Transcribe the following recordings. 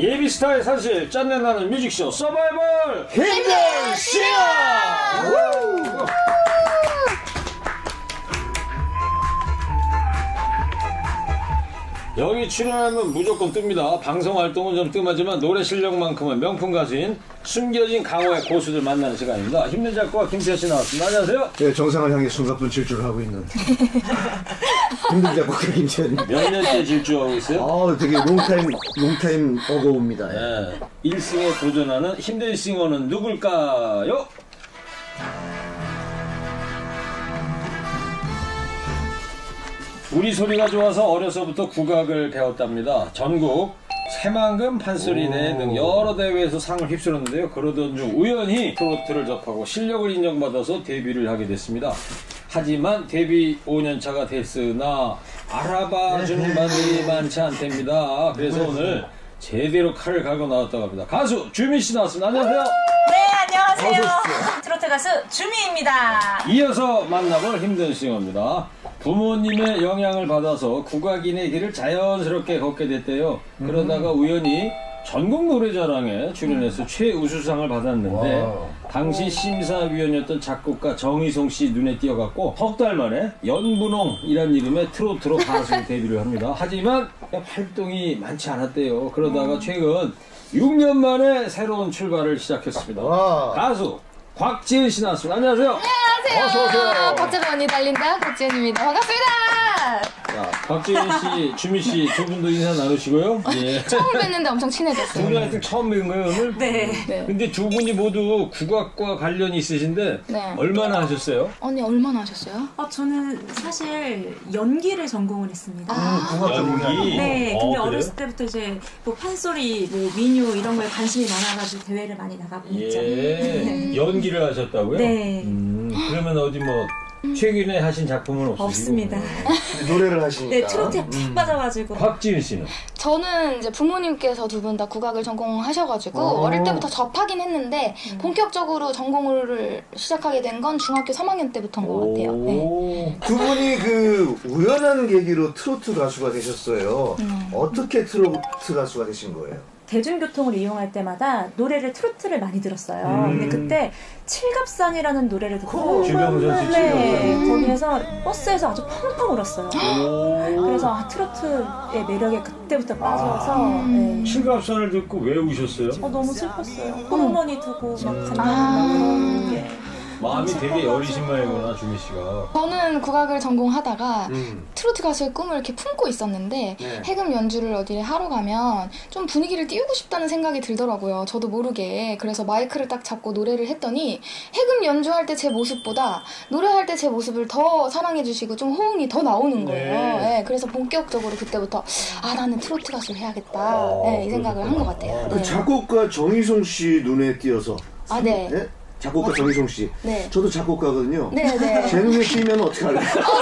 예비스타의 사실 짠내 나는 뮤직쇼 서바이벌 힘내시오. 여기 출연하면 무조건 뜹니다. 방송 활동은 좀 뜸하지만 노래 실력만큼은 명품 가수인 숨겨진 강호의 고수들 만나는 시간입니다. 힘든 작곡가 김태현 씨 나왔습니다. 안녕하세요. 네, 정상을 향해 숨가쁜 질주를 하고 있는 힘든 작곡가 김태현입니다. 몇 년째 질주하고 있어요? 되게 롱타임 어거우입니다. 네. 1승에 도전하는 힘든 싱어는 누굴까요? 우리 소리가 좋아서 어려서부터 국악을 배웠답니다. 전국 새만금 판소리대 등 여러 대회에서 상을 휩쓸었는데요. 그러던 중 우연히 트로트를 접하고 실력을 인정받아서 데뷔를 하게 됐습니다. 하지만 데뷔 5년차가 됐으나 알아봐주는 분들이 많지 않답니다. 그래서 오늘 제대로 칼을 갈고 나왔다고 합니다. 가수 주미씨 나왔습니다. 안녕하세요. 네, 안녕하세요. 트로트 가수 주미입니다. 이어서 만나볼 힘든 싱어입니다. 부모님의 영향을 받아서 국악인의 길을 자연스럽게 걷게 됐대요. 그러다가 우연히 전국 노래자랑에 출연해서 최우수상을 받았는데 당시 심사위원이었던 작곡가 정희송 씨 눈에 띄어갖고 석 달 만에 연분홍이란 이름의 트로트로 가수 데뷔를 합니다. 하지만 활동이 많지 않았대요. 그러다가 최근 6년 만에 새로운 출발을 시작했습니다. 가수 곽지은 씨 나왔습니다. 안녕하세요. 안녕하세요. 어서오세요. 곽지은 언니 달린다 곽지은입니다. 반갑습니다. 자, 곽지은 씨, 주미 씨 두 분도 인사 나누시고요. 예. 처음 뵀는데 엄청 두 친해졌어요. 분한테 처음 뵌 거예요, 오늘? 네. 근데 두 분이 모두 국악과 관련이 있으신데 네. 얼마나 하셨어요? 언니 얼마나 하셨어요? 저는 사실 연기를 전공을 했습니다. 연기? 네, 근데 그래요? 어렸을 때부터 이제 뭐 판소리, 뭐 민요 이런 거에 관심이 많아가지고 대회를 많이 나가고 있잖아요. 예. 연기를 하셨다고요? 네. 그러면 어디 뭐 최근에 하신 작품은 없으시고? 없습니다. 노래를 하시니까. 네, 트로트에 푹 빠져가지고. 곽지은 씨는? 저는 이제 부모님께서 두 분 다 국악을 전공하셔가지고 어릴 때부터 접하긴 했는데 본격적으로 전공을 시작하게 된 건 중학교 3학년 때부터인 것 같아요. 네. 두 분이 그 우연한 계기로 트로트 가수가 되셨어요. 어떻게 트로트 가수가 되신 거예요? 대중교통을 이용할 때마다 노래를 트로트를 많이 들었어요. 근데 그때 칠갑산이라는 노래를 듣고 주병선 씨 네, 거기에서 버스에서 아주 펑펑 울었어요. 그래서 트로트의 매력에 그때부터 빠져서 네. 칠갑산을 듣고 왜 우셨어요? 너무 슬펐어요. 홀어머니 두고 막 간다는 게 마음이 되게 여리신 모양이구나, 주미 씨가. 저는 국악을 전공하다가 트로트 가수의 꿈을 이렇게 품고 있었는데 해금 연주를 어디에 하러 가면 좀 분위기를 띄우고 싶다는 생각이 들더라고요. 저도 모르게. 그래서 마이크를 딱 잡고 노래를 했더니 해금 연주할 때 제 모습보다 노래할 때 제 모습을 더 사랑해 주시고 좀 호응이 더 나오는 거예요. 네, 그래서 본격적으로 그때부터 나는 트로트 가수를 해야겠다 이 생각을 한 것 같아요. 그 작곡가 정희송 씨 눈에 띄어서. 네. 네? 작곡가 정희송 씨. 네. 저도 작곡가거든요. 네네. 제 눈에 띄면 어떻게 할래요?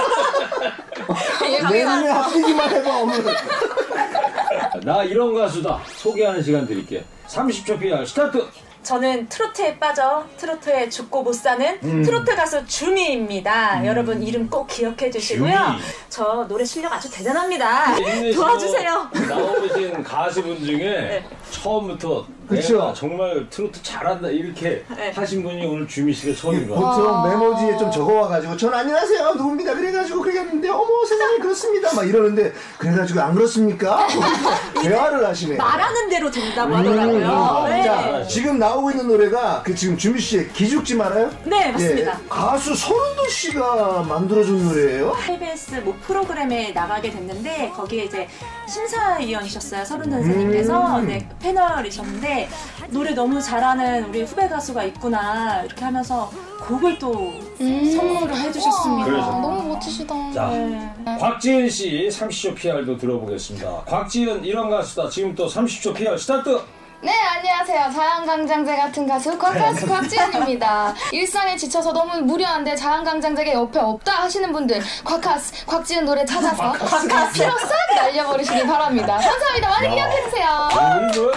내 눈에 합치기만 해봐, 오늘. 나 이런 가수다. 소개하는 시간 드릴게요. 30초 PR 스타트! 저는 트로트에 빠져 트로트에 죽고 못 사는 트로트 가수 주미입니다. 여러분 이름 꼭 기억해 주시고요. 주미. 저 노래 실력 아주 대단합니다. 힘내시고 도와주세요. 나오신 가수분 중에 처음부터 그쵸? 내가 정말 트로트 잘한다 이렇게 네. 하신 분이 오늘 주미 씨가 처음인 것 같아요. 보통 메모지에 좀 적어와가지고 전 안녕하세요 누굽니다 그래가지고 그랬는데 어머 세상에 그렇습니다 막 이러는데 그래가지고 안 그렇습니까? 대화를 하시네. 말하는 대로 된다고 하더라고요. 네. 자 지금 나오고 있는 노래가 그 지금 주미 씨의 기죽지 말아요? 네, 맞습니다. 예, 가수 서른도 씨가 만들어준 노래예요? KBS 뭐 프로그램에 나가게 됐는데 거기에 이제 심사위원이셨어요. 서른 선생님께서 네, 패널이셨는데 노래 너무 잘하는 우리 후배 가수가 있구나 이렇게 하면서 곡을 또 선물을 해주셨습니다. 그래서. 너무 멋지시다. 자, 네. 곽지은 씨 30초 PR도 들어보겠습니다. 곽지은 이런 가수다. 지금 또 30초 PR 스타트! 네, 안녕하세요. 자연강장제 같은 가수 곽가수 곽지은입니다. 일상에 지쳐서 너무 무료한데 자연강장제가 옆에 없다 하시는 분들 곽가수 곽지은 노래 찾아서 곽가수로 싹 날려버리시기 바랍니다. 감사합니다. 많이 기억해주세요. 우리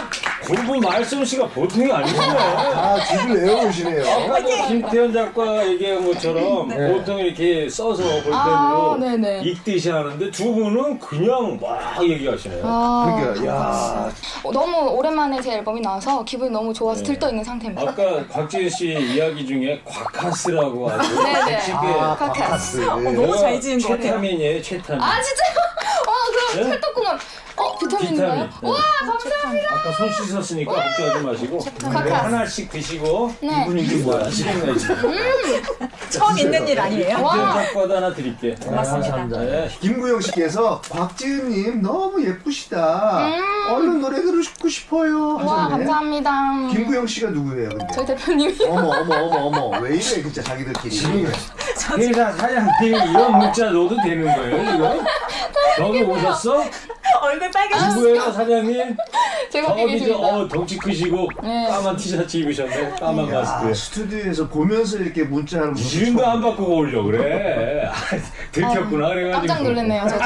두 분 말씀씨가 보통이 아니시네. 아, 집을 내어오시네요. 아까도 김태현 작가 얘기한 것처럼 보통 이렇게 써서 볼펜으로 네네. 읽듯이 하는데 두 분은 그냥 막 얘기하시네요. 그러니까, 야. 너무 오랜만에 제 앨범이 나와서 기분이 너무 좋아서 들떠있는 상태입니다. 아까 곽지은 씨 이야기 중에 곽카스라고 아주 네네. 멋지게 바카스. 너무 잘 지은 것 같아요. 최타민이에요, 최타민. 아 진짜요? 그럼 네? 찰떡궁합. 비타민인가요? 비타민. 와 감사합니다. 아까 손 씻었으니까 걱정하지 마시고 이거 카카스. 하나씩 드시고 네. 이분 이게 뭐야 아시겠네 지금. 처음 있는 일 아니에요? 김태현 작가도 하나 드릴게. 고맙습니다. 네. 김구영 씨께서 곽지은님 너무 예쁘시다. 얼른 노래 듣고 싶어요. 와 하셨네. 감사합니다. 김구영 씨가 누구예요, 근데? 저희 대표님이. 어머. 왜 이래, 진짜 자기들끼리. 지금 회사 사장님이 이런 문자 넣어도 되는 거예요 이거? 저기 오셨어? 얼굴 빨개졌어. 누구예요 사장님? 제가 저기 계십니다. 덩치 크시고 네. 까만 티셔츠 입으셨네. 까만 야, 마스크에. 스튜디오에서 보면서 이렇게 문자하는 거 이름도 안 바꾸고 오려 그래. 들켰구나 그래가지고. 깜짝 놀랐네요. 저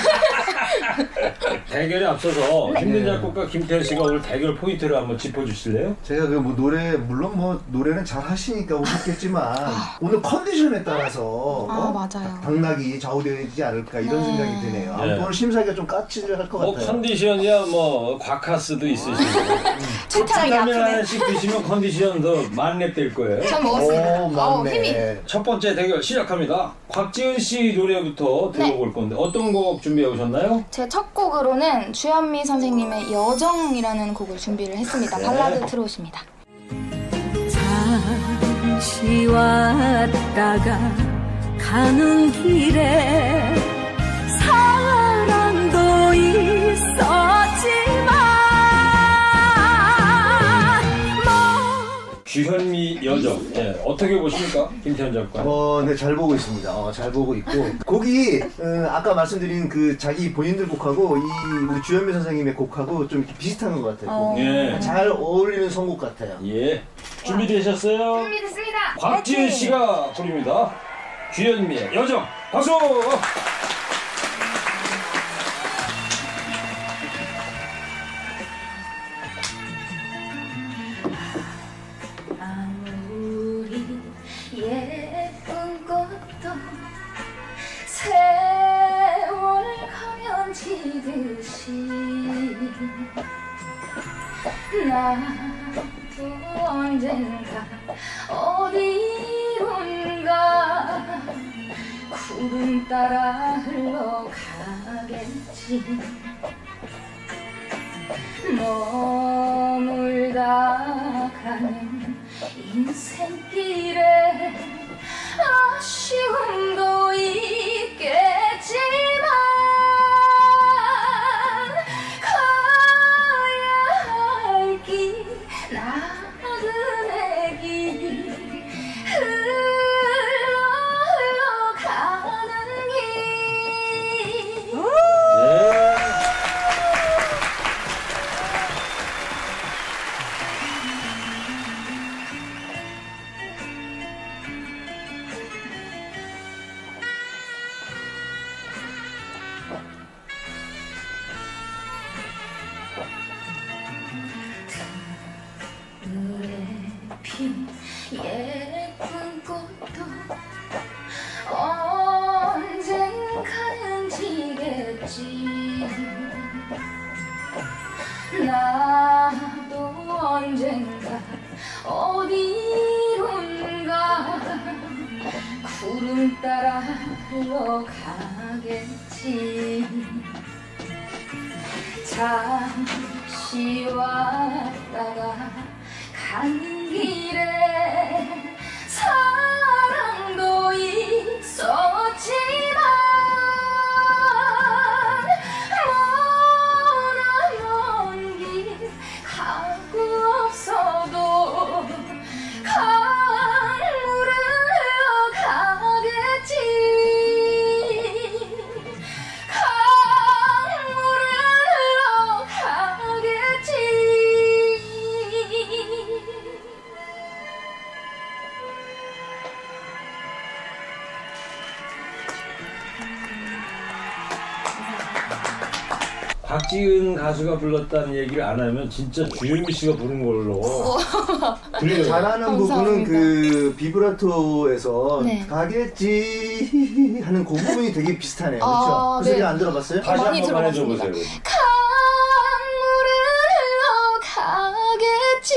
대결에 앞서서 힘든 작곡가 김태현 씨가 오늘 대결 포인트를 한번 짚어주실래요? 제가 그 뭐 노래 물론 뭐 노래는 잘 하시니까 오셨겠지만 오늘 컨디션에 따라서 맞아요. 당락이 좌우되지 않을까 이런 생각이 드네요. 네. 오늘 심사위가 좀 까칠할 것 뭐 같아요. 컨디션이야 뭐 곽카스도 있으시고 책장이 라면 아프네. 하나씩 드시면 컨디션 더 만렙 될 거예요. 잘 먹었습니다. 오, 맞네. 힘이. 첫 번째 대결 시작합니다. 곽지은 씨 노래부터 들어볼 건데 어떤 곡 준비해 오셨나요? 제 첫 곡으로는 주현미 선생님의 여정이라는 곡을 준비를 했습니다. 발라드 트롯입니다. 잠시 왔다가 가는 길에 사랑도 있었지만 주현미 여정. 예, 어떻게 보십니까? 김태현 작가. 네, 잘 보고 있습니다. 잘 보고 있고. 곡이, 아까 말씀드린 그 자기 본인들 곡하고, 우리 주현미 선생님의 곡하고 좀 이렇게 비슷한 것 같아요. 예. 잘 어울리는 선곡 같아요. 예. 준비되셨어요? 준비됐습니다. 곽지은 씨가 부릅니다. 주현미의 여정. 박수! 아무리 예쁜 꽃도 세월 가면 지듯이 나도 언젠가 어디론가 구름 따라 흘러가겠지. 머물다 가는 인생길에 아쉬움도 있겠지만 가야 할 길 나그네 길 흘러가는 길. 예. 핀 예쁜 꽃도 언젠가는 지겠지. 나도 언젠가 어디론가 구름 따라 흘러가겠지. 잠시 왔다가 가는 길에 사랑도 있었지만 먼 길 가고 없어도 강물을 가겠지. 강물을 가겠지. 곽지은 가수가 불렀다는 얘기를 안 하면 진짜 주현미 씨가 부른 걸로 들려요. 잘하는 부분은 그 비브라토에서 네. 가겠지 하는 그 부분이 되게 비슷하네요. 그렇죠? 그 소리 네. 안 들어봤어요? 다시 많이 한 번만 들어봤습니다. 해줘보세요. 강물을 가겠지.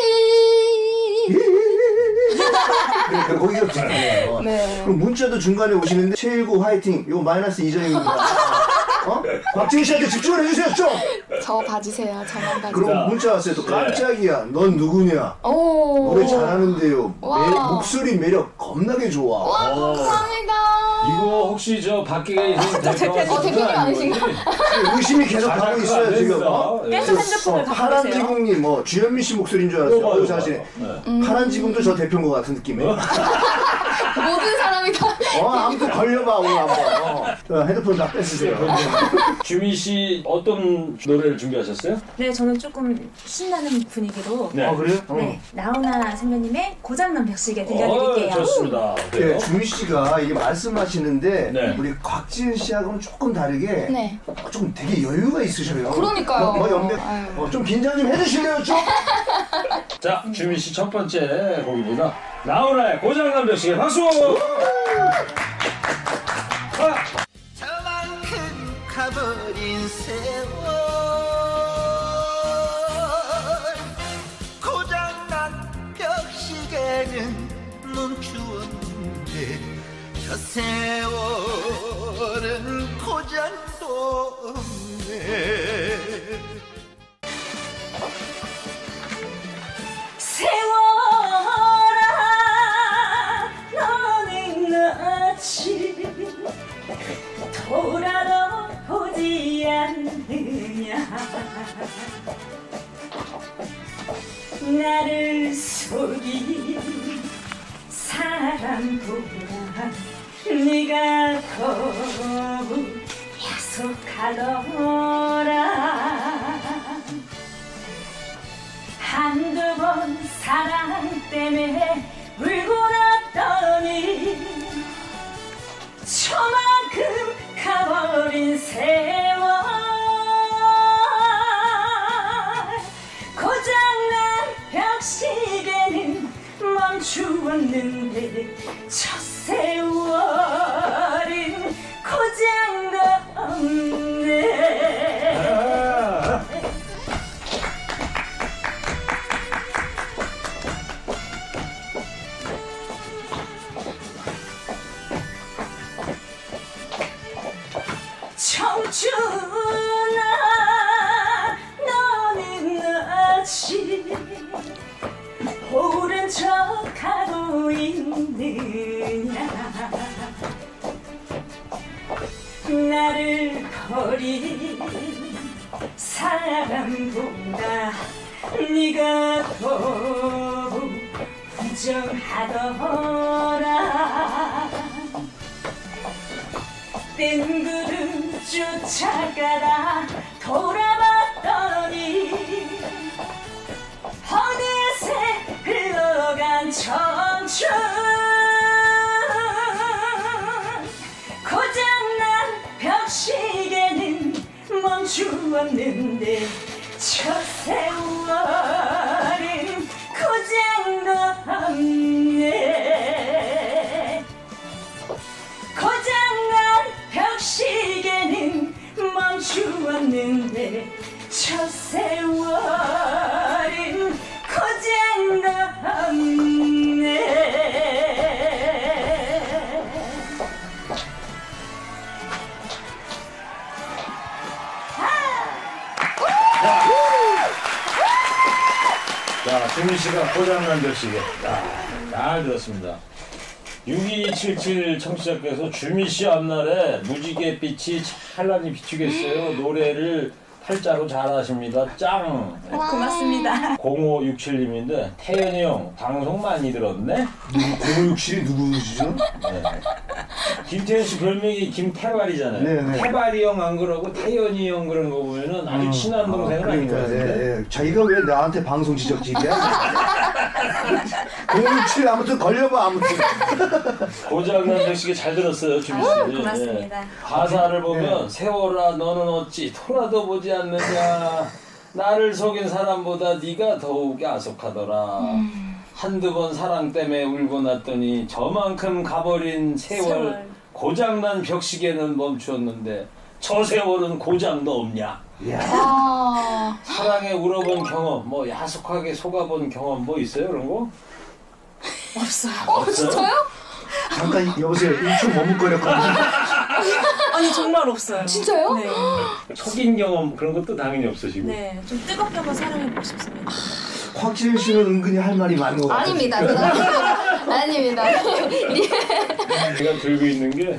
그러니까 거기가 비슷하네요. 네. 그럼 문자도 중간에 오시는데 719 화이팅 이거 마이너스 2점입니다. 어? 박지은 씨한테 집중을 해주세요 좀. 저 봐주세요. 저만 봐주세요. 그럼 문자 왔어요. 또 깜짝이야. 넌 누구냐? 오. 노래 잘하는데요. 와. 목소리 매력 겁나게 좋아. 와, 감사합니다. 이거 혹시 저 밖에 계신 대표님 아니신가? 의심이 계속 가고 있어요 지금. 계속 핸드폰을 갖고 파란 계세요. 지붕님 뭐 주현미 씨 목소리인 줄 알았어요. 어우 잘하시네. 파란 지붕도 저 대표인 것 같은 느낌이에요. 모든 사람이 다. 아무튼 걸려봐 오늘 한번. 핸드폰 다 뺏으세요. 주미 씨 어떤 노래를 준비하셨어요? 네, 저는 조금 신나는 분위기로 네. 아 그래요? 네, 나훈아 선배님의 고장난 벽시계 들려드릴게요. 좋습니다. 네, 주미 씨가 이게 말씀하시는데 네. 우리 곽지은 씨하고는 조금 다르게 네. 좀 되게 여유가 있으셔요. 그러니까요. 연배 아유. 좀 긴장 좀 해주실래요 좀? 자, 주미 씨 첫 번째 곡입니다. 나훈아의 고장난 벽시계 박수! 저만큼 가버린 세월 고장난 벽시계는 멈추었는데 저 세월은 고장도 없네 세월아 너는 나지 돌아도 보지 않느냐 나를 속인 사람보다 네가 더욱 약속하더라 한두 번 사랑 때문에 울고 났더니 저만큼 가버린 세월 고장난 벽시계는 멈추었는데 저 세월은 고장도 없네 청춘아 너는 아직 모른 척하고 있느냐 나를 버린 사람보다 네가 더욱 부정하더라 뜬구름 쫓아가다 돌아봤더니 어느새 흘러간 청춘 고장난 벽시계는 멈추었는데 저 세월은 고장도 없네 고장난 벽시계는 멈추었는데 저 세월은 고장도 없네 자, 주미 씨가 고장난 벽시계. 잘 들었습니다. 6277 청취자께서 주미 씨 앞날에 무지갯빛이 찬란히 비추겠어요. 노래를 팔자로 잘하십니다. 짱! 고맙습니다 0567님인데 태연이 형 방송 많이 들었네? 0567이 누구시죠? 네. 김태현 씨 별명이 김태발이잖아요. 네네. 태발이 형 안 그러고 태연이 형 그런 거 보면은 아주 친한 동생은 아닌 것 같은데. 자기가 왜 나한테 방송 지적질이야? 067 아무튼 걸려봐 아무튼. 고장난 백식이 잘 들었어요, 주미 씨. 고맙습니다. 가사를 보면 세월아 너는 어찌 토라도 보지 않느냐. 나를 속인 사람보다 네가 더욱 야속하더라. 한두 번 사랑 때문에 울고 났더니 저만큼 가버린 세월. 고장난 벽시계는 멈추었는데 저 세월은 고장도 없냐. 아, 사랑에 울어본 경험, 뭐 야속하게 속아본 경험 뭐 있어요 그런 거? 없어요. 진짜요? 잠깐 여보세요. 1초 머뭇거렸거든요. 아니 정말 없어요. 진짜요? 네. 속인 경험 그런 것도 당연히 없으시고. 네, 좀 뜨겁게 한번 사랑해보고 싶습니다. 확실히 씨는 은근히 할 말이 많은 것 같아요. 아닙니다. 아닙니다. 제가 들고 있는 게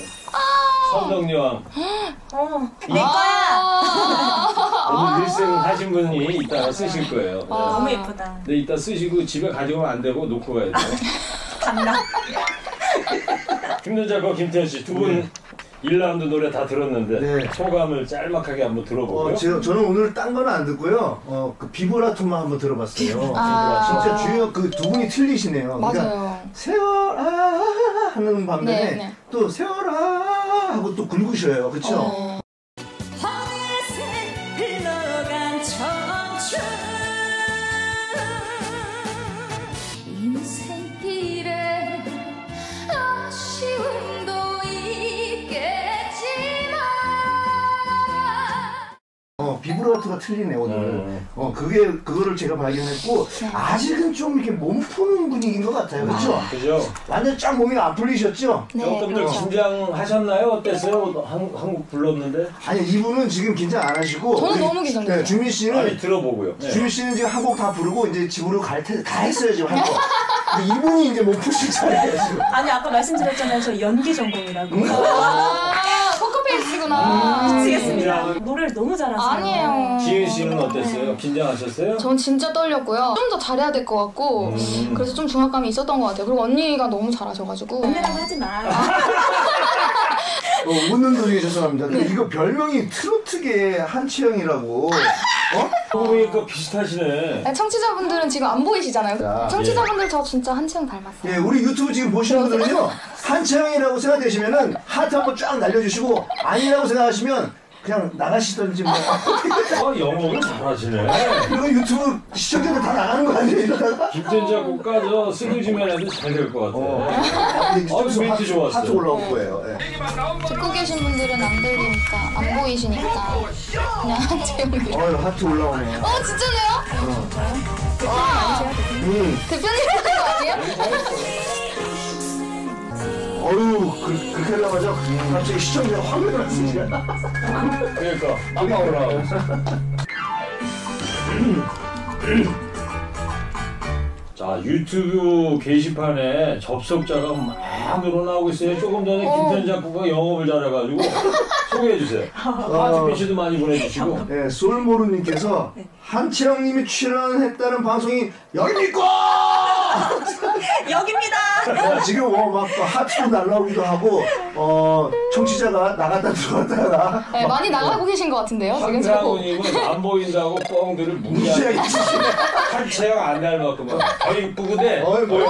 선덕여왕. 내 거야. 오늘 일생 하신 분이 이따가 쓰실 거예요. 너무 예쁘다. 근데 이따 쓰시고 집에 가져가면 안 되고 놓고 가야 돼요. 감나. 힘든 작가 김태현 씨 두 분 1라운드 노래 다 들었는데 네. 소감을 짤막하게 한번 들어보고요. 저는 오늘 딴 거는 안 듣고요. 그 비브라토만 한번 들어봤어요. 진짜 주요 그 두 분이 틀리시네요. 맞아요. 그러니까 세월아 하는 반면에 네. 또 세월아 하고 또 굵으셔요. 그렇죠? 어느새 흘러간 청춘 인생길에 아쉬움도 있겠지만 비브라토가 틀리네 오늘. 그거를 제가 발견했고 아직은 좀 이렇게 몸 푸는 분위기인 것 같아요. 그렇죠? 그죠? 완전 쫙 몸이 안 풀리셨죠? 네, 조금들 그렇죠. 긴장하셨나요? 어땠어요? 한국 불렀는데? 아니 이분은 지금 긴장 안 하시고 저는 너무 긴장돼요. 네, 주민 씨는 아니 들어보고요. 네. 주민 씨는 지금 한 곡 다 부르고 이제 집으로 다 했어요 지금 한 곡. 근데 이분이 이제 몸 푸실 차례예요 지금. 아니 아까 말씀드렸잖아요. 저 연기 전공이라고. 포커페이스구나. 미치겠습니다. 노래를 너무 잘하세요. 아니에요. 지은 씨는 어땠어요? 긴장하셨어요? 전 진짜 떨렸고요. 좀 더 잘해야 될 것 같고 그래서 좀 중압감이 있었던 것 같아요. 그리고 언니가 너무 잘하셔가지고. 언니라고 하지 마. 웃는 도중에 죄송합니다. 근데 이거 별명이 트로트계 한치영이라고. 그러니까 비슷하시네. 아니, 청취자분들은 지금 안 보이시잖아요. 자, 청취자분들 저 진짜 한치영 닮았어요. 예, 우리 유튜브 지금 보시는 분들은요 한치영이라고 생각되시면은 하트 한번 쫙 날려주시고 아니라고 생각하시면 그냥 나가시던지 뭐. 영어를 잘하시네. 이거 유튜브 시청자들 다 나가는 거 아니에요 이러다가? 김태현 작곡가 저 스글지면 해도 잘 될 것 같아. 멘트 좋았어요. 하트 올라올 거예요. 예. 듣고 계신 분들은 안 들리니까 안 보이시니까 그냥 한채영님. 하트 올라오네. 진짜네요? 대표님 하는 거 아니에요? 그렇게 하려마자 갑자기 시청자가 화면을 안 쓰지. 그러니까 아까 올라오고. 자 유튜브 게시판에 접속자가 막 늘어나고 있어요. 조금 전에 김태현 작곡가 영업을 잘해가지고 소개해주세요. 하트빈 씨도 많이 보내주시고. 네, 솔모르님께서 한치영님이 출연했다는 방송이 여기입니까? 여기입니다. 지금 막 또 하트도 날라오기도 하고 청취자가 나갔다 들어갔다가 네, 많이 나가고 계신 것 같은데요. 지금 저거. 황상우님은 안 보인다고 뻥들을 무지하게 무지하게 치시네. 한채영 안 닮았구만. 더 이쁘구대. 뭐야.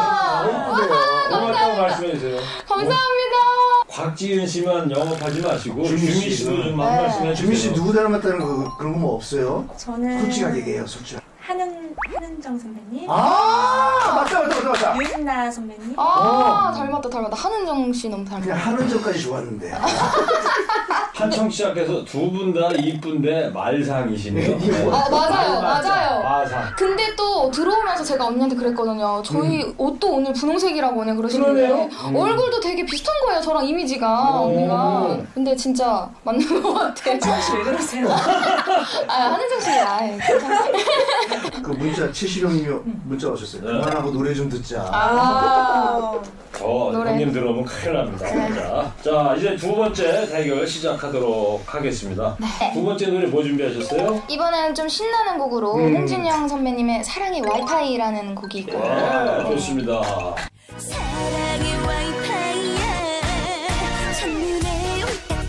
고맙다고 말씀해주세요. 감사합니다. 곽지은 씨만 영업하지 마시고 주미 주미 씨. 씨도 좀 한 말씀 해주세요. 주민 씨 누구 닮았다는 그런 거 뭐 없어요? 저는 솔직하게 얘기해요, 솔직하게. 한은정 선배님, 맞다. 유진나 선배님. 닮았다. 한은정 씨 너무 그냥 닮았다. 하는 전까지 좋았는데. 한청 시작해서 두 분 다 이쁜데 말상이시네요. 네. 맞아요. 마상. 근데 또 들어오면서 제가 언니한테 그랬거든요. 저희 옷도 오늘 분홍색이라고 언니 그러시는데 그러네요. 얼굴도 되게 비슷한 거예요. 저랑 이미지가 언니가. 근데 진짜 맞는 것 같아요. 한청 씨 왜 그러세요? 한은정 씨. 괜찮아요. 그 문자 최시령님이 문자 오셨어요. 그만하고 노래 좀 듣자. 노래. 형님 들어오면 큰일 납니다. 자 이제 두 번째 대결 시작하도록 하겠습니다. 두 번째 노래 뭐 준비하셨어요? 이번에는 좀 신나는 곡으로 홍진영 선배님의 사랑의 와이파이라는 곡이 있고. 좋습니다. 사랑의 와이파이야 첫눈에 홀딱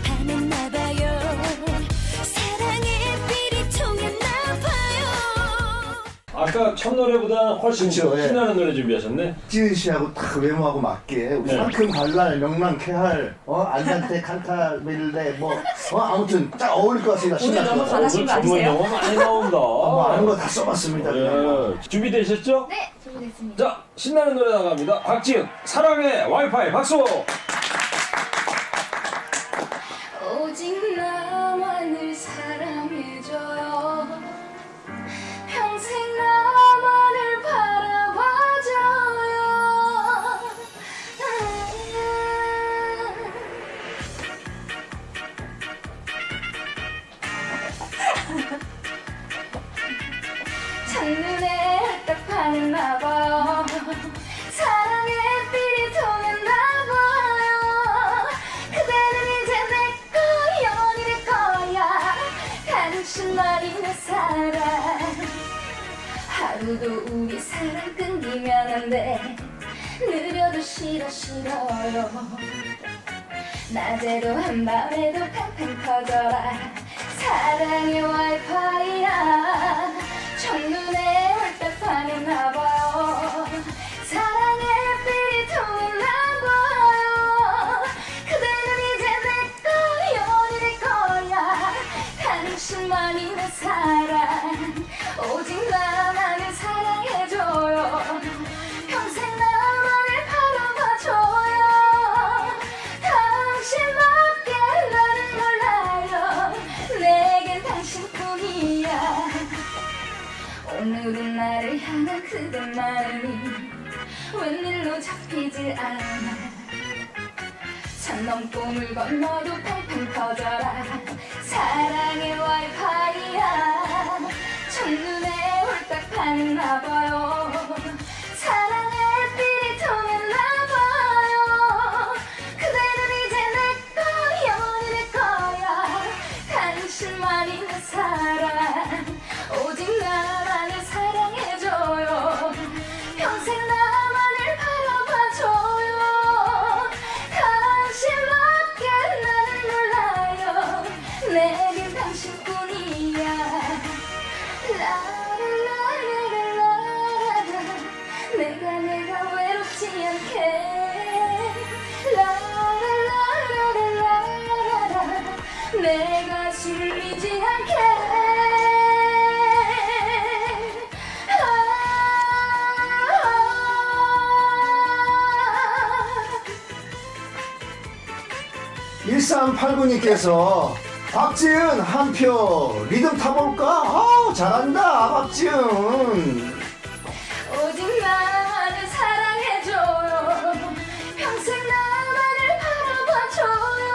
반했나봐요 사랑의 빛이 통했나봐요 아까 첫 노래보다 훨씬 그쵸, 예. 신나는 노래 준비하셨네. 박지은 씨하고 딱 외모하고 맞게 네. 상큼 발랄 명랑 쾌활 안단테 칸타빌레 아무튼 딱 어울릴 것 같습니다. 오늘 너무 신나서. 잘하신 오늘 거 전문 아니세요? 용어 많이 나온다. 아는 거 다 써봤습니다. 그냥. 예. 준비되셨죠? 네, 준비됐습니다. 자, 신나는 노래 나갑니다. 박지은, 사랑의 와이파이, 박수! 오직 나만을 사랑해줘요. 평생 나만을 바라봐줘요. 첫눈에 딱 반했나봐요. 사랑의 빛이 통했나봐요. 그대는 이제 내거 영원히 될 거야. 당신만이 내 사랑. 하루도 우리 사랑 끊기면 안 돼. 느려도 싫어요. 낮에도 한밤에도 팡팡 터져라. 사랑의 와이파이야. 첫눈에 홀딱 반했나봐요. 사랑의 빛이 통했나봐요. 그대는 이제 내거 영원히 될 거야. 당신만이 내 사랑. 오직 나만을 사랑해줘요. 평생 나만을 바라봐줘요. 당신밖에 나는 몰라요. 내겐 당신뿐이야. 오늘은 나를 향한 그대 마음이 웬일로 잡히질 않아. 산 넘고 물 건너도 팡팡 터져라. 사랑의 와이파이야. 첫눈에 홀딱 반했나봐요. 사랑의 빛이 통했나봐요. 그대는 이제 내거 영원히 될 거야. 당신만이 내 사랑. 오직 나만을 사랑해줘요. 평생 나만을 바라봐줘요. 당신밖에 나는 몰라요. 내겐 당신뿐이야. 라라라라라라. 내가 외롭지 않게. 라라라라라라. 내가 숨리지 않게. 아. 1389님께서 박지은 한 표 리듬 타볼까? 잘한다 박지은. 오직 나만을 사랑해줘요. 평생 나만을 바라봐줘요.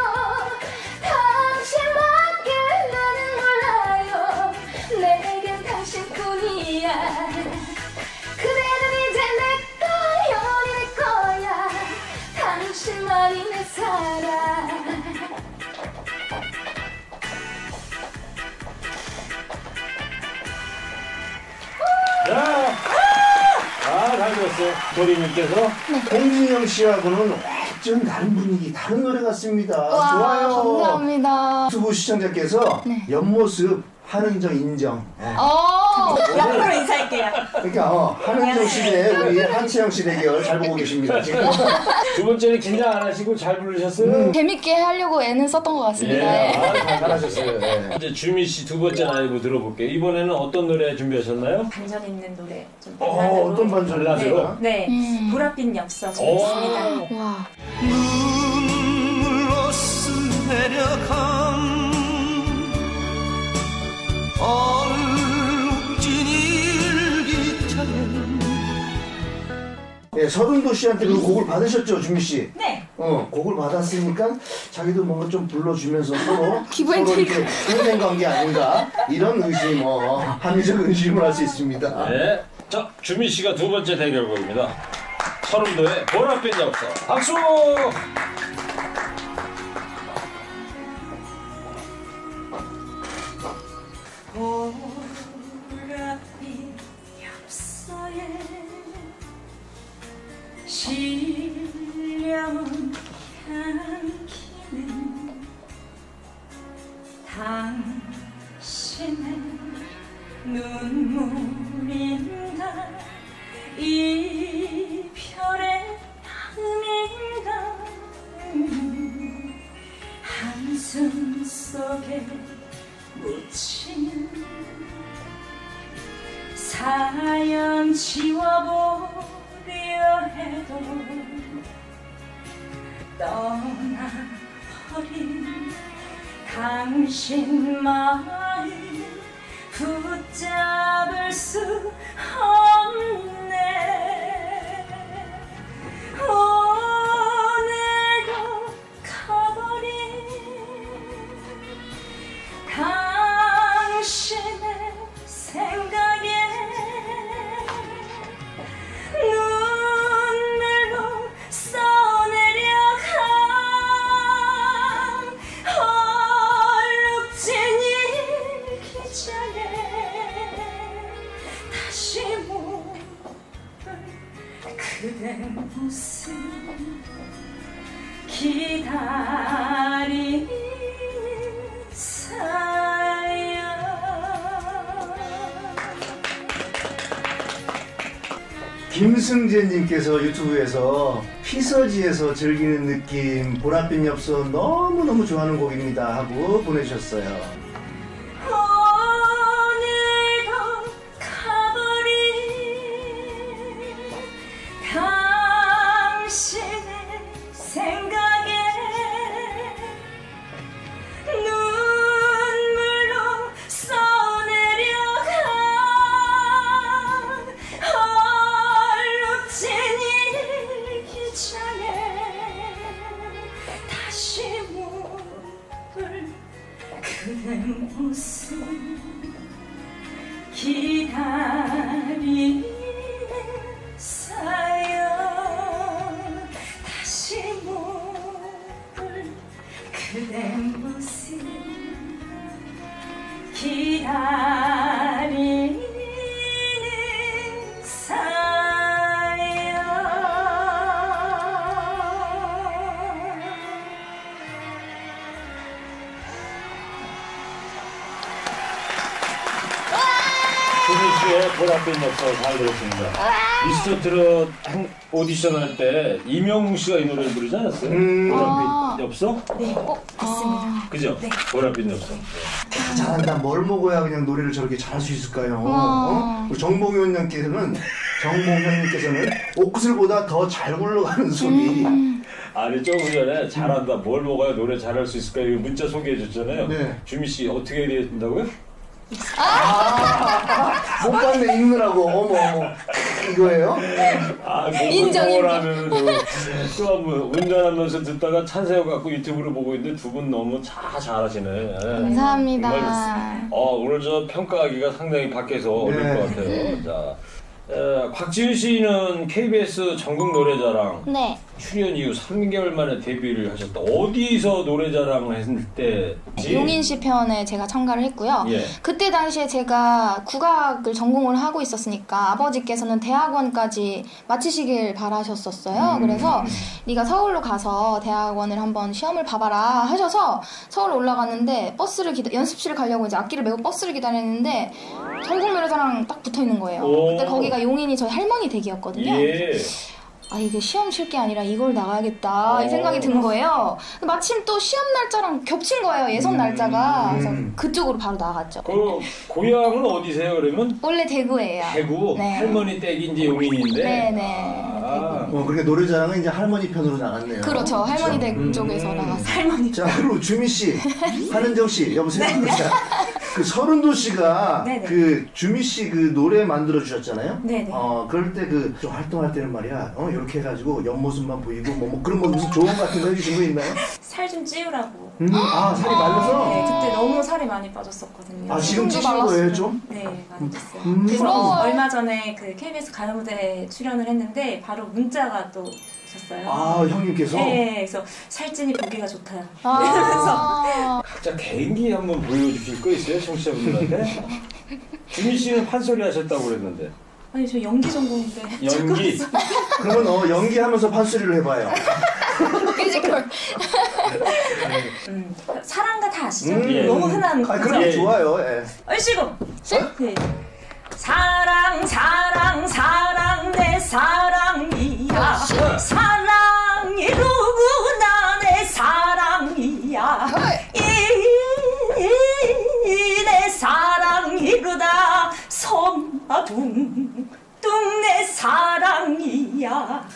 당신밖에 나는 몰라요. 내겐 당신뿐이야. 그대는 이제 내거 영원히 될 거야. 당신만이 내 사랑. 자, 잘 들었어요. 도리님께서. 홍진영 씨하고는 완전 다른 분위기, 다른 노래 같습니다. 와, 좋아요. 감사합니다. 유튜브 시청자께서 네. 옆모습 한은정 인정. 옆으로 인사할게요. 그러니까 한은정 씨 대 우리 한채영 씨 대결 잘 보고 계십니다. 지금. 두 번째는 긴장 안 하시고 잘 부르셨어요. 재밌게 하려고 애는 썼던 것 같습니다. 예. 잘하셨어요. 네. 이제 주미 씨 두 번째 라이브 들어볼게요. 이번에는 어떤 노래 준비하셨나요? 반전 있는 노래 좀 어떤 반전이라세요? 네, 보랏빛 엽서 준비했습니다. 와. 눈물로 스며간 얼룩진 일기장에 예, 서른도 씨한테 그 곡을 받으셨죠, 주미 씨? 네. 곡을 받았으니까 자기도 뭔가 좀 불러주면서 서로 기분이 이렇게 평생 관계 아닌가 이런 의심, 합리적 의심을 할 수 있습니다. 네. 자, 주미 씨가 두 번째 대결곡입니다. 서른도의 보랏빛 엽서. 박수! 보랏빛 엽서에 신령한 향기는 당신의 눈물이 하얀 지워버려 해도 떠나버린 당신 마음 붙잡을 수 없네. 오늘도 가버린 당신의 생각에 눈물로 써내려간 얼룩진 일기장에 다시 모를 그대 모습 기다리는 사연. 김승재님께서 유튜브에서 피서지에서 즐기는 느낌 보랏빛 엽서 너무너무 좋아하는 곡입니다 하고 보내주셨어요. 오늘도 가버린 당신의 생각에 눈물로 써내려간 얼룩진 일기장에 다시 모를 그대 모습 기다리는 사연. 다시 모를 그대 모습 기다리는 사연. 조민씨의 보랏빛 엽서 잘 들었습니다. 미스터 트롯 오디션 할 때 이명웅 씨가 이 노래를 부르지 않았어요? 보랏빛 엽서? 네, 맞습니다. 그죠? 보랏빛 엽서. 잘한다. 뭘 먹어야 그냥 노래를 저렇게 잘할 수 있을까요? 우리 정봉현님께서는 옥슬보다 더 잘 굴러가는 소리. 아니 조금 전에 잘한다. 뭘 먹어야 노래 잘할 수 있을까? 이거 문자 소개해 줬잖아요. 네. 주미 씨 어떻게 해야 된다고요? 못 봤네 읽느라고. 어머 이거예요? 인정. 하면 또한번 운전하면서 듣다가 찬세어 갖고 유튜브로 보고 있는데 두 분 너무 잘하시네. 감사합니다. 오늘 저 평가하기가 상당히 밖에서 어려울 것 같아요. 자, 곽지윤 씨는 KBS 전국 노래자랑 네. 출연 이후 3개월 만에 데뷔를 하셨다. 어디서 노래자랑을 했을 때지? 용인 씨 편에 제가 참가를 했고요. 예. 그때 당시에 제가 국악을 전공을 하고 있었으니까 아버지께서는 대학원까지 마치시길 바라셨었어요. 그래서 네가 서울로 가서 대학원을 한번 시험을 봐봐라 하셔서 서울로 올라갔는데 연습실을 가려고 이제 악기를 메고 버스를 기다렸는데 전국 노래자랑 딱 붙어있는 거예요. 그때 거기가 용인이 저희 할머니 댁이었거든요. 예. 아 이게 시험 칠 게 아니라 이걸 나가야겠다 이 생각이 든 거예요. 마침 또 시험 날짜랑 겹친 거예요. 예선 날짜가. 그래서 그쪽으로 바로 나갔죠. 그 고향은 어디세요 그러면? 원래 대구예요. 대구? 네. 할머니 댁이 이제 용인인데? 네네. 그러니까 노래자랑은 이제 할머니 편으로 나갔네요. 그렇죠. 할머니 댁 쪽에서 나갔어요. 할머니. 자, 그리고 주미 씨, 한은정 씨, 여보세요. 자, 그 서른도 씨가 네네. 그 주미 씨 그 노래 만들어 주셨잖아요. 네네. 그럴 때 그 좀 활동할 때는 말이야, 이렇게 해가지고 옆모습만 보이고 뭐 그런 거 무슨 조언 같은 거 해주신 거 있나요? 살 좀 찌우라고. 살이 말라서. 네, 그때 너무 살이 많이 빠졌었거든요. 지금 찌신 거예요 좀? 네, 많이 쪘어요. 그래서 부러워요. 얼마 전에 그 KBS 가요무대에 출연을 했는데 바로 문자가 또 오셨어요. 형님께서. 네, 그래서 살찐이 보기가 좋다. 각자 개인기 한번 보여주실 거 있어요? 청취자분들한테? 주미 씨는 판소리 하셨다고 그랬는데. 아니 저 연기 전공인데. 연기? 그러면 연기하면서 판소리를 해봐요. 뮤지컬. 사랑가 다 아시죠? 예. 너무 흔한 그런 거죠? 거 예. 좋아요. 예. 얼씨구. 네. 사랑 사랑 사랑 내 사랑이야. 사랑이 누구나 내 사랑이야. 내 사랑 이루다 손아둥 뚱뚱 내 사랑이야.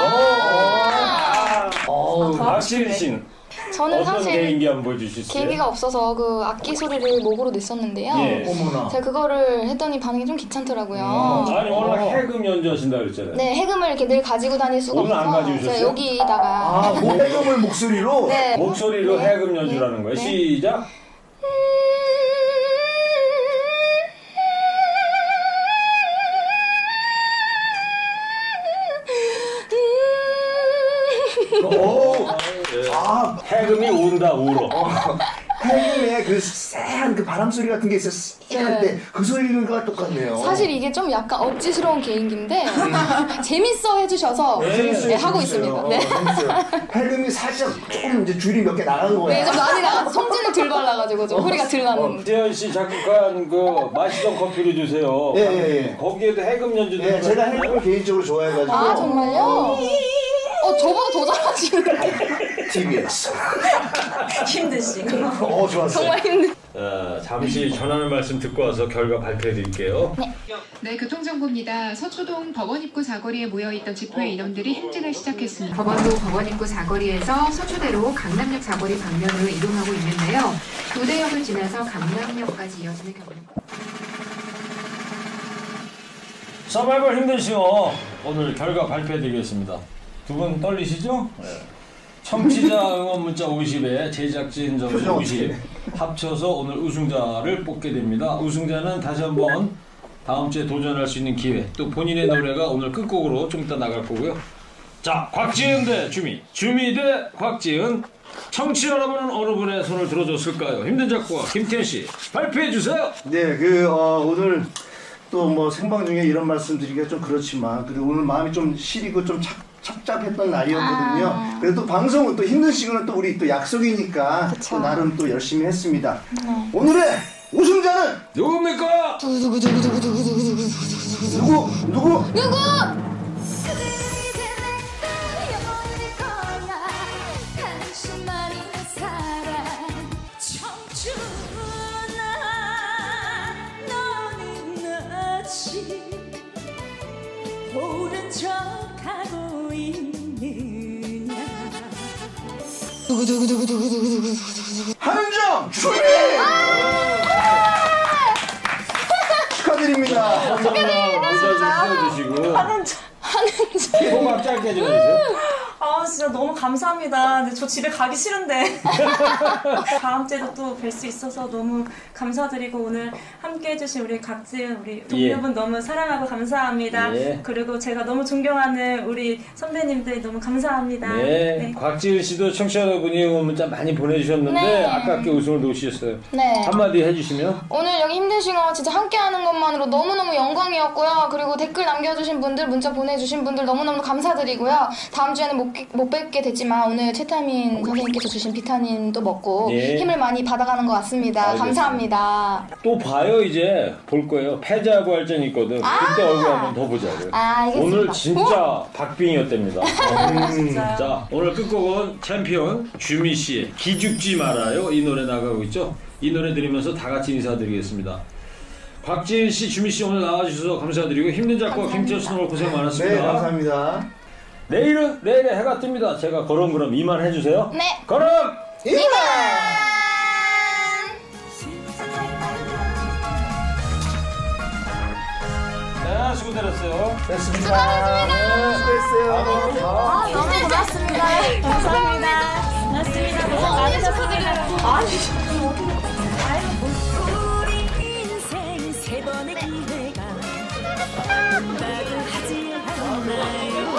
박지은 씨는 저는 어떤 사실 개인기 한번 보여주실 수 있어요? 계기가 없어서 그 악기 소리를 목으로 냈었는데요. 예. 어머나. 제가 그거를 했더니 반응이 좀 괜찮더라고요. 아니 워낙 해금 연주하신다 그랬잖아요. 네, 해금을 이렇게 늘 가지고 다닐 수가 오늘 안 없어서 가져오셨어요? 제가 여기다가 해금을 목소리로? 네. 목소리로 해금 연주라는 거예요. 네. 시작. 해금이 운다 울어. 해금의 그 쎄한 그 바람 소리 같은 게 있어요. 쎄할 때 그 소리가 똑같네요. 사실 이게 좀 약간 억지스러운 개인기인데 재밌어 해주셔서 네, 하고 있습니다. 네. 재밌어요. 해금이 살짝 조금 이제 줄이 몇 개 나간 거야. 네, 좀 많이 나가서 성질을 덜 발라가지고 좀 소리가 덜 나는. 재현 씨 작곡한 그 마시던 커피를 주세요. 예. 거기에도 해금 연주. 예, 제가 해금을 개인적으로 좋아해가지고. 아 정말요? 저보다 더 잘하시는데. TBS. 힘드시고. 좋았어요. 정말 힘들. 잠시 전하는 말씀 듣고 와서 결과 발표해 드릴게요. 네, 교통정보입니다. 서초동 법원 입구 사거리에 모여있던 집회 인원들이 행진을 시작했습니다. 법원로 법원 입구 사거리에서 서초대로 강남역 사거리 방면으로 이동하고 있는데요. 도대역을 지나서 강남역까지 이어지는 경우입니다. 서바이벌 힘든 싱어 오늘 결과 발표해 드리겠습니다. 두 분 떨리시죠? 네. 청취자 응원 문자 50에 제작진 점수 50 합쳐서 오늘 우승자를 뽑게 됩니다. 우승자는 다시 한번 다음 주에 도전할 수 있는 기회, 또 본인의 노래가 오늘 끝곡으로 좀 이따 나갈 거고요. 자, 곽지은 대 주미, 주미 대 곽지은. 청취자 여러분은 어느 분의 손을 들어줬을까요? 힘든 작곡가 김태현 씨 발표해 주세요. 네, 오늘 또 뭐 생방 중에 이런 말씀 드리기가 좀 그렇지만 그리고 오늘 마음이 좀 시리고 좀 착잡했던 날이었거든요. 그래도 또 방송은 또 힘든 시간은 또 우리 또 약속이니까 또 나름 또 열심히 했습니다. 오늘의 우승자는 누굽니까? 누구? 모른 척하고 있느냐. 한은정 주미! 축하드립니다. 감사합니다. 모자 좀 씌워주시고. 한은정. 호박 짧게 좀 해주세요. 진짜 너무 감사합니다. 근데 저 집에 가기 싫은데. 다음 주에도 또 뵐 수 있어서 너무 감사드리고 오늘 함께 해주신 우리 곽지은 우리 동료분 너무 사랑하고 감사합니다. 그리고 제가 너무 존경하는 우리 선배님들 너무 감사합니다. 네. 곽지은 씨도 청취자 여러분이 응원 문자 많이 보내주셨는데 네. 아깝게 우승을 놓으셨어요. 네. 한마디 해주시면. 오늘 여기 힘든 싱어 진짜 함께하는 것만으로 너무너무 영광이었고요. 그리고 댓글 남겨주신 분들, 문자 보내주신 분들 너무너무 감사드리고요. 다음 주에는 못 뵙게 됐지만 오늘 최타민 선생님께서 주신 비타민도 먹고 힘을 많이 받아가는 것 같습니다. 감사합니다. 또 봐요. 이제 볼 거예요. 패자부활전이 있거든. 그때 얼굴 한번 더 보자고요. 알겠습니다. 오늘 진짜 박빙이었답니다. 자, 오늘 끝곡은 챔피언 주미 씨의 기죽지 말아요. 이 노래 나가고 있죠. 이 노래 들으면서 다 같이 인사드리겠습니다. 곽지은 씨, 주미 씨 오늘 나와주셔서 감사드리고 힘든 작곡 김태현 씨 오늘 고생 많았습니다. 네, 감사합니다. 내일은 내일에 해가 뜹니다. 제가 그럼 이만 해주세요. 네. 그럼 이만! 네, 수고드렸어요. 수고하셨습니다. 수고했어요. 너무 고맙습니다. 감사합니다. 고맙습니다. 고생 많으셨습니다. 우리 인생 세 번의 기회가 온다고 하지 않나요?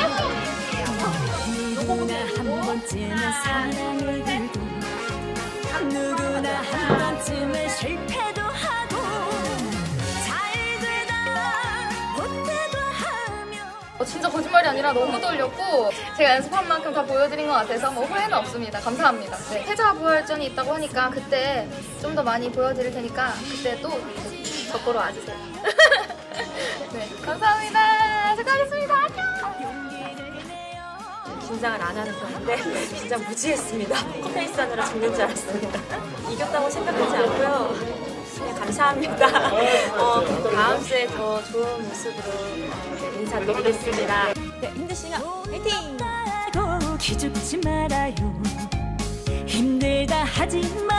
누구나 한 번쯤은 사랑을 해도 누구나 한 번쯤은 실패도 하고 잘 되다 못해도 하며 진짜 거짓말이 아니라 너무 떨렸고 제가 연습한 만큼 다 보여드린 것 같아서 뭐 후회는 없습니다. 감사합니다. 네. 패자부활전이 있다고 하니까 그때 좀 더 많이 보여드릴 테니까 그때 또 저 보러 와주세요. 네, 감사합니다. 수고하셨습니다. 긴장을 안 하는 편인데 진짜 무지했습니다. 컵페이스 하느라 죽는 줄 알았습니다. 이겼다고 생각하지 않고요. 해주시면 감사합니다. 다음 주에 더 좋은 모습으로 인사드리겠습니다. 네, 힘드시면 화이팅! 기죽지 말아요. 힘들다 하지 마.